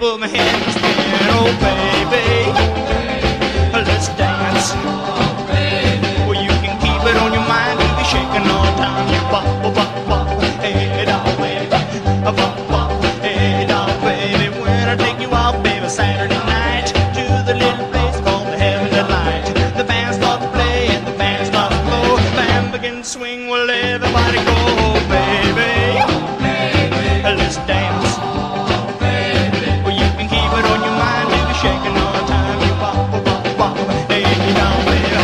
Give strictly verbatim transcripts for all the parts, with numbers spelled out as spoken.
put my head in the spin. Oh baby, let's dance. Well, you can keep it on your mind, you'll be shaking all the time. You bop, bop, bop, hey doll baby, bop, bop, hey doll baby. When I take you out, baby, Saturday night to the little place called the Heavenly Light. The band starts to play and the band starts to blow. The band begins to swing, well everybody go, oh baby, let's dance. Well, you can keep it on your mind, you'll be shaking all the time. You bop, bop, bop, hey doll baby.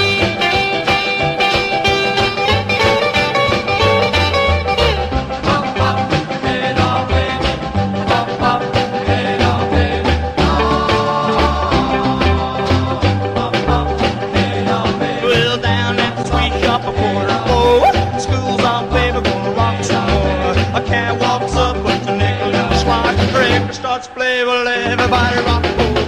Well, down at the sweet shop a quarter to four, school's off, baby, gonna rock some more. A cat walks up with a nickel in the slot, the record starts to play, well everybody rock.